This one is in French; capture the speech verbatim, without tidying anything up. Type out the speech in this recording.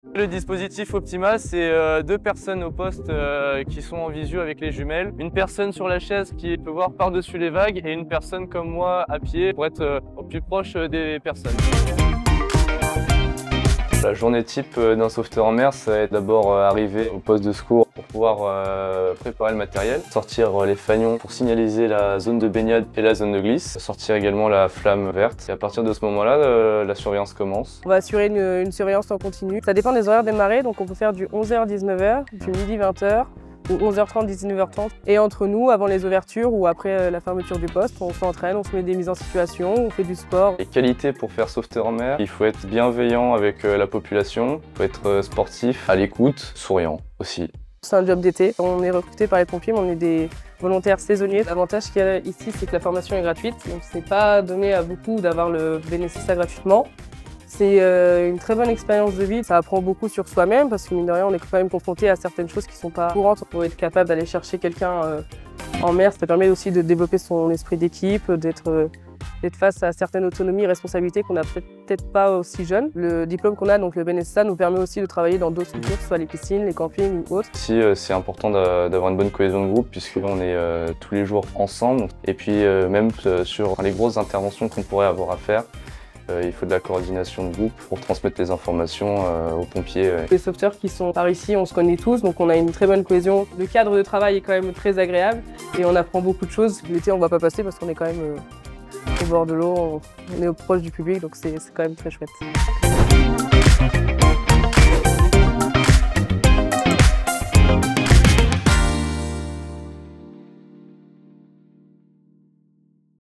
Le dispositif optimal, c'est euh, deux personnes au poste euh, qui sont en visu avec les jumelles, une personne sur la chaise qui peut voir par-dessus les vagues et une personne comme moi à pied pour être euh, au plus proche des personnes. La journée type d'un sauveteur en mer, ça va être d'abord arriver au poste de secours pour pouvoir euh, préparer le matériel, sortir les fanions pour signaliser la zone de baignade et la zone de glisse, sortir également la flamme verte. Et à partir de ce moment-là, euh, la surveillance commence. On va assurer une, une surveillance en continu. Ça dépend des horaires des marées, donc on peut faire du onze heures dix-neuf heures, du midi vingt heures, ou onze heures trente dix-neuf heures trente. Et entre nous, avant les ouvertures ou après la fermeture du poste, on s'entraîne, on se met des mises en situation, on fait du sport. Les qualités pour faire sauveteur en mer, il faut être bienveillant avec la population, il faut être sportif, à l'écoute, souriant aussi. C'est un job d'été, on est recruté par les pompiers, mais on est des volontaires saisonniers. L'avantage qu'il y a ici, c'est que la formation est gratuite, donc c'est pas donné à beaucoup d'avoir le bénéfice gratuitement. C'est une très bonne expérience de vie, ça apprend beaucoup sur soi-même parce que mine de rien on est quand même confronté à certaines choses qui ne sont pas courantes. Pour être capable d'aller chercher quelqu'un en mer, ça permet aussi de développer son esprit d'équipe, d'être face à certaines autonomies et responsabilités qu'on n'a peut-être pas aussi jeune. Le diplôme qu'on a, donc le Benessa, nous permet aussi de travailler dans d'autres structures, soit les piscines, les campings ou autres. Ici, c'est important d'avoir une bonne cohésion de groupe puisqu'on est tous les jours ensemble. Et puis même sur les grosses interventions qu'on pourrait avoir à faire, il faut de la coordination de groupe pour transmettre les informations aux pompiers. Les sauveteurs qui sont par ici, on se connaît tous, donc on a une très bonne cohésion. Le cadre de travail est quand même très agréable et on apprend beaucoup de choses. L'été, on ne va pas passer parce qu'on est quand même au bord de l'eau, on est proche du public, donc c'est quand même très chouette.